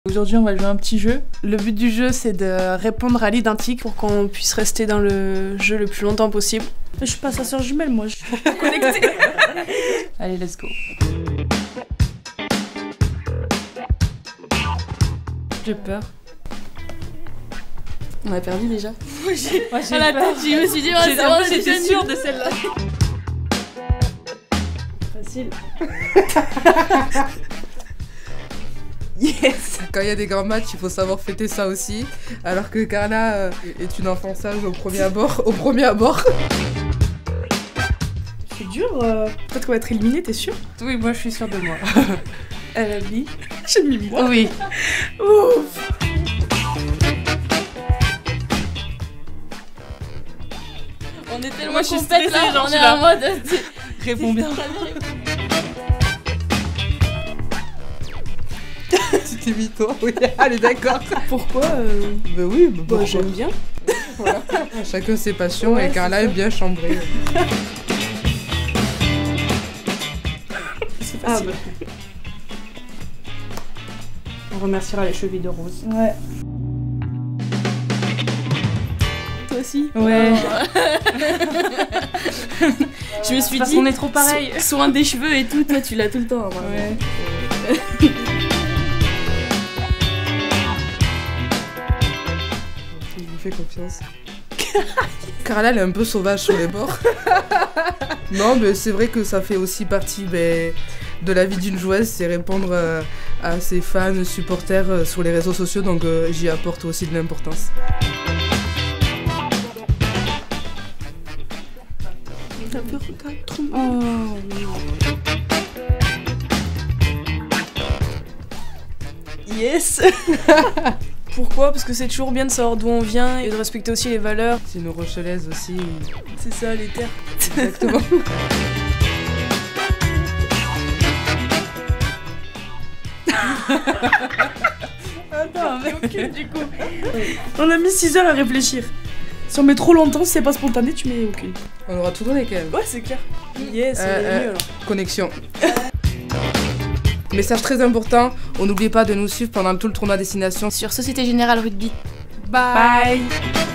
Aujourd'hui, on va jouer à un petit jeu. Le but du jeu, c'est de répondre à l'identique pour qu'on puisse rester dans le jeu le plus longtemps possible. Je suis pas sa sœur jumelle, moi, je suis pas connectée. Allez, let's go. J'ai peur. On a perdu déjà. Moi, j'ai peur. Je me suis dit, J'étais sûre de celle-là. Facile. Yes. Quand il y a des grands matchs, il faut savoir fêter ça aussi. Alors que Carla est une enfant sage au premier abord. C'est dur. Peut-être qu'on va être éliminé, t'es sûr? Oui, moi, je suis sûre de moi. Elle a mis. J'ai mis moi. Oui. Ouf. On est tellement Moi, je suis compète, stressée, là, genre, on je est suis là. en mode... Réponds bien. Tu t'es mis toi, oui. Allez, d'accord. Pourquoi Bah oui, bah, Bah, pourquoi j'aime bien. Voilà. Chacun ses passions Ouais, et Carla c'est est ça. bien chambrée. C'est Ah facile. bah. On remerciera les chevilles de rose. Ouais. Toi aussi. Ouais. Je me suis Parce dit. qu'on est trop pareil. Soin des cheveux et tout, toi tu l'as tout le temps. Vraiment. Ouais. Je vous fais confiance. Carla, elle est un peu sauvage sur les bords. Non, mais c'est vrai que ça fait aussi partie de la vie d'une joueuse, c'est répondre à ses fans, supporters sur les réseaux sociaux, donc j'y apporte aussi de l'importance. Un peu regarde trop. Oh non. Yes. Pourquoi? Parce que c'est toujours bien de savoir d'où on vient et de respecter aussi les valeurs. C'est une rochelaise aussi. C'est ça, les terres. Exactement. Attends, mais... Du coup. On a mis 6 heures à réfléchir. Si on met trop longtemps, si c'est pas spontané, tu mets aucune. On aura tout donné quand même. Ouais, c'est clair. Yes, on est mieux alors. Connexion. Message très important, on n'oublie pas de nous suivre pendant tout le tournoi destination. Sur Société Générale Rugby. Bye.